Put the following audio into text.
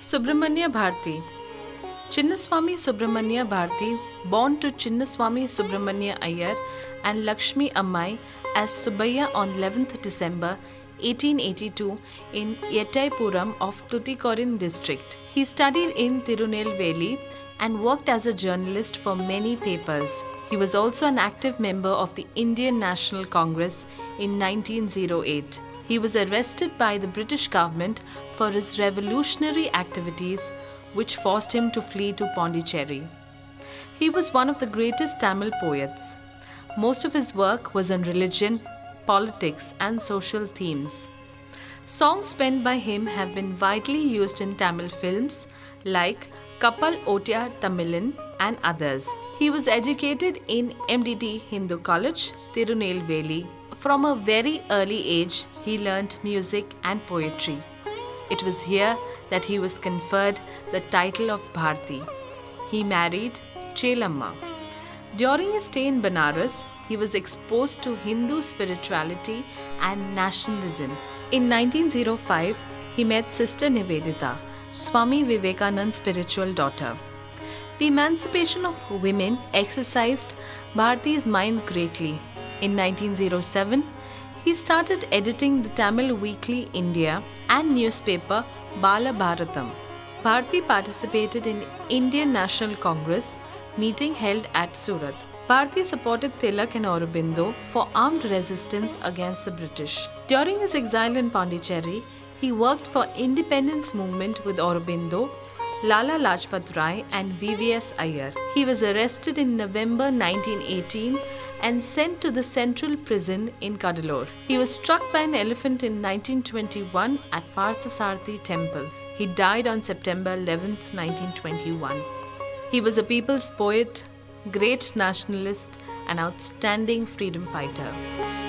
Subramanya Bharati. Chinnaswamy Subramanya Bharati, born to Chinnaswamy Subramanya Iyer and Lakshmi Ammai as Subbayya on 11th December 1882 in Yettaipuram of Tuticorin district. He studied in Tirunelveli and worked as a journalist for many papers. He was also an active member of the Indian National Congress in 1908. He was arrested by the British government for his revolutionary activities, which forced him to flee to Pondicherry. He was one of the greatest Tamil poets. Most of his work was on religion, politics, and social themes. Songs penned by him have been widely used in Tamil films like Kappal Ottiya Tamilan and others. He was educated in MDT Hindu College, Tirunelveli. From a very early age, he learnt music and poetry. It was here that he was conferred the title of Bharati. He married Chelamma. During his stay in Banaras, he was exposed to Hindu spirituality and nationalism. In 1905, he met Sister Nivedita, Swami Vivekananda's spiritual daughter. The emancipation of women exercised Bharati's mind greatly. In 1907, he started editing the Tamil weekly India and newspaper Bala Bharatam. Bharati participated in Indian National Congress meeting held at Surat. Bharati supported Tilak and Aurobindo for armed resistance against the British. During his exile in Pondicherry, he worked for independence movement with Aurobindo, Lala Lajpat Rai and VVS Iyer. He was arrested in November 1918 and sent to the central prison in Cuddalore. He was struck by an elephant in 1921 at Parthasarathi temple. He died on September 11, 1921. He was a people's poet, great nationalist, and outstanding freedom fighter.